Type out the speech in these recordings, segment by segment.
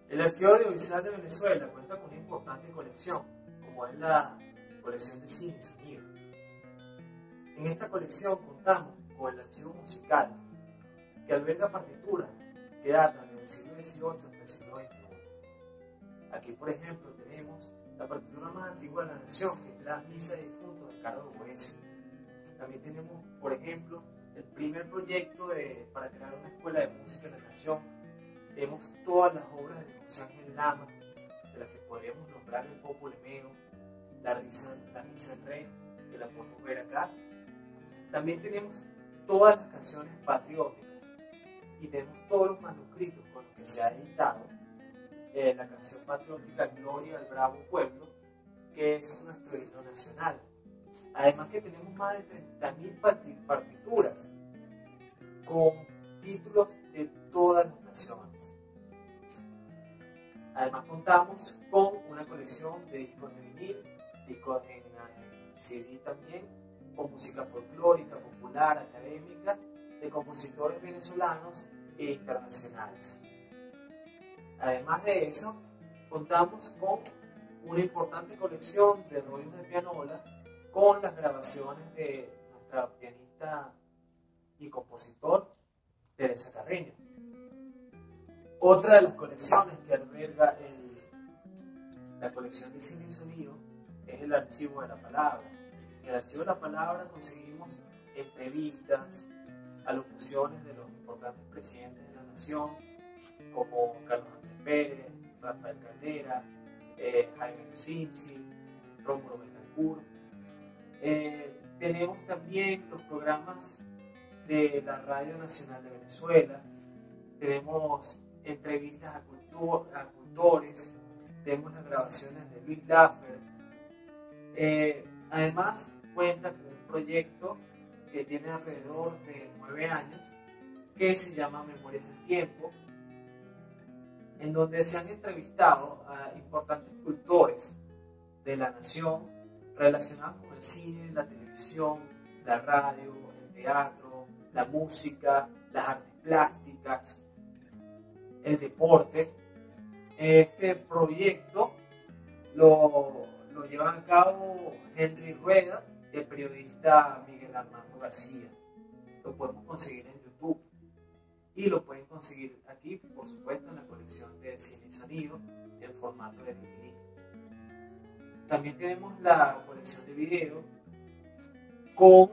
El Archivo Audiovisual de Venezuela cuenta con una importante colección, como es la colección de cine y sonido. En esta colección contamos con el archivo musical, que alberga partituras que datan del siglo XVIII hasta el siglo XXI. Aquí, por ejemplo, tenemos la partitura más antigua de la nación, que es la Misa de Difuntos de Carlos Boesio. También tenemos, por ejemplo, el primer proyecto para crear una escuela de música en la nación. Tenemos todas las obras de José Ángel Lama, de las que podríamos nombrar el Popol Lemeo, la Misa del Rey, que la podemos ver acá. También tenemos todas las canciones patrióticas y tenemos todos los manuscritos con los que se ha editado la canción patriótica Gloria al Bravo Pueblo, que es nuestro himno nacional. Además que tenemos más de 30.000 partituras con títulos de todas las naciones. Además contamos con una colección de discos de vinil, discos en CD también, con música folclórica, popular, académica, de compositores venezolanos e internacionales. Además de eso, contamos con una importante colección de rollos de pianola con las grabaciones de nuestra pianista y compositor Teresa Carreño. Otra de las colecciones que alberga la colección de cine y sonido es el Archivo de la Palabra. En el Archivo de la Palabra conseguimos entrevistas, alocuciones de los importantes presidentes de la nación, como Carlos Andrés Pérez, Rafael Caldera, Jaime Lucinchi, Rómulo Betancourt. Tenemos también los programas de la Radio Nacional de Venezuela, tenemos entrevistas a cultores, tenemos las grabaciones de Luis Laffer. Además, cuenta con un proyecto que tiene alrededor de 9 años, que se llama Memorias del Tiempo, en donde se han entrevistado a importantes cultores de la nación relacionados con el cine, la televisión, la radio, el teatro, la música, las artes plásticas, el deporte. Este proyecto lo llevan a cabo Henry Rueda y el periodista Miguel Armando García. Lo podemos conseguir en YouTube y lo pueden conseguir aquí, por supuesto, en la colección de cine y sonido en formato de DVD. También tenemos la colección de video con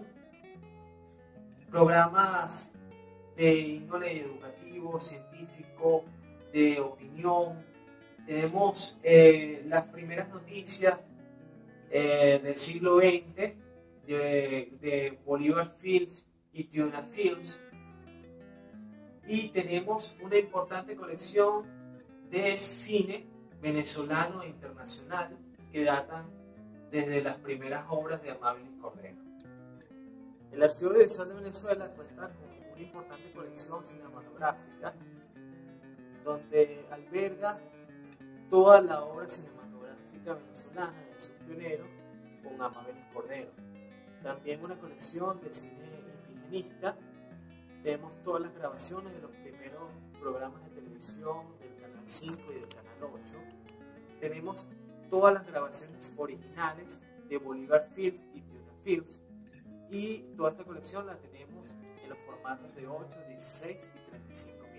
programas de índole educativo, científico, de opinión. Tenemos las primeras noticias del siglo XX de Bolívar Films y Tuna Films. Y tenemos una importante colección de cine venezolano e internacional que datan desde las primeras obras de Amabilis Cordero. El Archivo Audiovisual de Venezuela cuenta con una importante colección cinematográfica donde alberga toda la obra cinematográfica venezolana de su pionero con Amabilis Cordero. También una colección de cine indigenista. Tenemos todas las grabaciones de los primeros programas de televisión del Canal 5 y del Canal 8. Tenemos todas las grabaciones originales de Bolívar Films y Tuna Films. Y toda esta colección la tenemos en los formatos de 8, 16 y 35